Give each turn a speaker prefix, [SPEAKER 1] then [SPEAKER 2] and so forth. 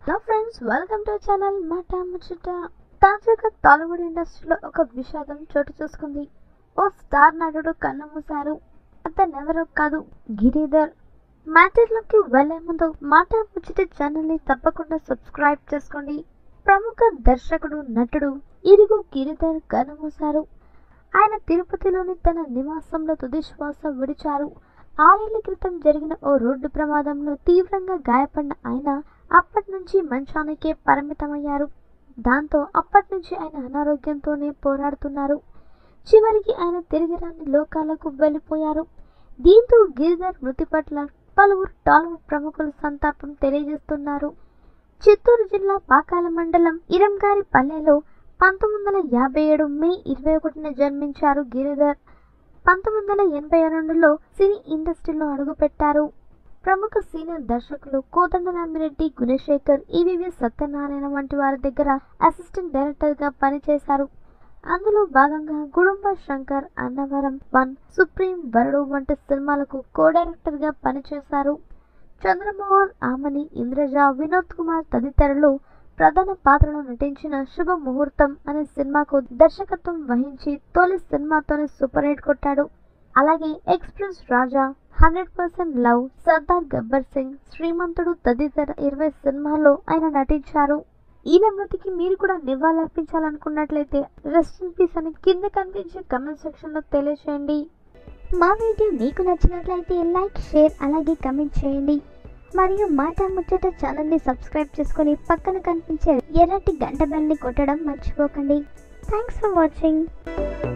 [SPEAKER 1] Hello friends, welcome to channel Maata Muchchata. తాజాగా టాలీవుడ్ ఇండస్ట్రీలో ఒక విషాదం చోటు చేసుకుంది. ఓ స్టార్ నటుడు కన్నుమూశారు. అతనెవరో కాదు, గిరిధర్. మ్యాటర్లోకి వెళ్లే ముందు మాట ముచ్చట ఛానల్ని తప్పకుండా సబ్స్క్రైబ్ చేసుకోండి. ప్రముఖ దర్శకుడు, నటుడు ఇరుగు గిరిధర్ కన్నుమూశారు. ఆయన తిరుపతిలోని తన నివాసంలో తుది శ్వాస విడిచారు. 6 ఏళ్ల క్రితం జరిగిన ఓ రోడ్డు ప్రమాదంలో తీవ్రంగా గాయపడిన ఆయన అప్పటి నుంచి మంచానికే పరిమితమయ్యారు. దాంతో అప్పటి నుంచి ఆయన అనారోగ్యంతోనే పోరాడుతున్నారు. చివరికి ఆయన తిరిగి రాని లోకాలకు వెళ్ళిపోయారు. దీంతో గిరిధర్ మృతి పట్ల పలువురు టాలీవుడ్ ప్రముఖులు సంతాపం తెలియజేస్తున్నారు. చిత్తూరు జిల్లా పాకాల మండలం ఇరంగారిపల్లెలో 1957 మే 21న జన్మించారు గిరిధర్. 1982లో సినీ ఇండస్ట్రీలో అడుగుపెట్టారు. ప్రముఖ సీనియర్ దర్శకులు కోదండరామిరెడ్డి, గుణశేఖర్, ఈవీవి సత్యనారాయణ వంటి వారి దగ్గర అసిస్టెంట్ డైరెక్టర్గా పనిచేశారు. అందులో భాగంగా గుడుంబ శంకర్, అన్నవరం 1, సుప్రీం, వరుడు వంటి సినిమాలకు కో డైరెక్టర్గా పనిచేశారు. చంద్రమోహన్, ఆమని, ఇంద్రజ, వినోద్ కుమార్ తదితరులు ప్రధాన పాత్రలో నటించిన శుభ ముహూర్తం అనే సినిమాకు దర్శకత్వం వహించి తొలి సినిమాతోనే సూపర్ హిట్ కొట్టాడు. అలాగే ఎక్స్ప్రెస్ రాజా, 100% లవ్, సర్దార్ గబ్బర్ సింగ్, శ్రీమంతుడు తదితర 20 సినిమాల్లో ఆయన నటించారు. ఈయన మృతికి మీరు కూడా నివాళులర్పించాలనుకున్నట్లయితే రెస్ట్ ఇన్ పీస్ అని కింద కనిపించే కమెంట్ సెక్షన్ లో తెలియజేయండి.
[SPEAKER 2] మా వీడియో మీకు నచ్చినట్లయితే లైక్, షేర్ అలాగే కమెంట్ చేయండి. మరియు మాట ముచ్చట ఛానల్ని సబ్స్క్రైబ్ చేసుకొని పక్కన కనిపించే ఎర్రటి గంట బెల్ని కొట్టడం మర్చిపోకండి. Thanks for watching.